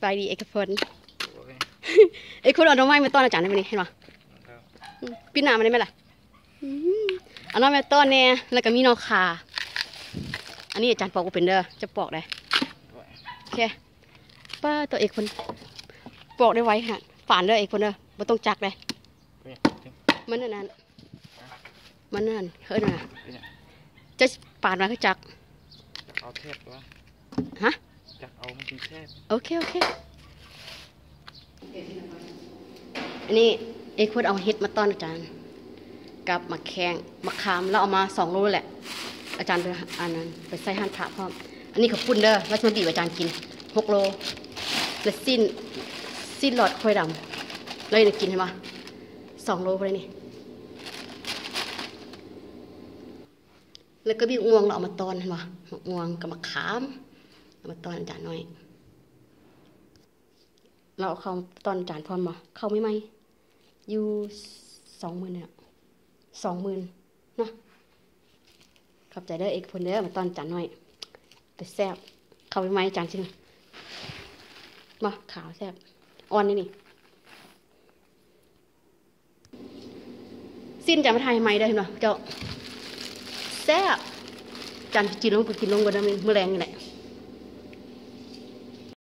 ไปดีเอกพลเอกพลเอาดอกไม้มาต้อนอาจารย์ได้ไหมนี่เห็นปะปีหน้ามาได้ไหมล่ะเอาน้องมาต้อนเนี่ยแล้วก็มีน้องขาอันนี้อาจารย์ปอกก็เป็นเด้อจะปอกได้โอเคป้าตัวเอกพลปอกได้ไว้ฮะฝานเด้อเอกพลเด้อไม่ต้องจักเลยมันนั่นเฮ้ยน่ะจะปาดมาคือจักเอาเทปวะฮะจักเอามันเป็นเทปโอเคอันนี้เอกพลเอาเห็ดมาต้อนอาจารย์กับมะแขงมะขามแล้วเอามา2 โลแหละอาจารย์ไปอันนั้นไปใส่หั่นผักพร้อมอันนี้ขับปุ้นเด้อแล้วจะมาบีบอาจารย์กิน6 โลแล้วสิ้นหลอดคอยดำเลยเนี่ยกินใช่ไหม2 โลไปเลยนี่แล้วก็บีบงวงเราเอามาตอนเห็นไหมงวงกับมะขามเอามาตอนอาจารย์หน่อยเราเอาเข้าตอนอาจารย์พร้อมบ่เข้าไม่ไหมอยู่20,000เนี่ย20,000นะขอบใจเด้อเอกพลเด้อมาตอนอาจารย์หน่อยแต่แซ่บเข้าไม่ไหมอาจารย์จริงมาขาวแซ่บอ่อนนี่สิ้นจะมาทายไหมได้เห็นไหมเจ้าแซ่บจานกินลงกันนะเมื่อแรงนี่แหละ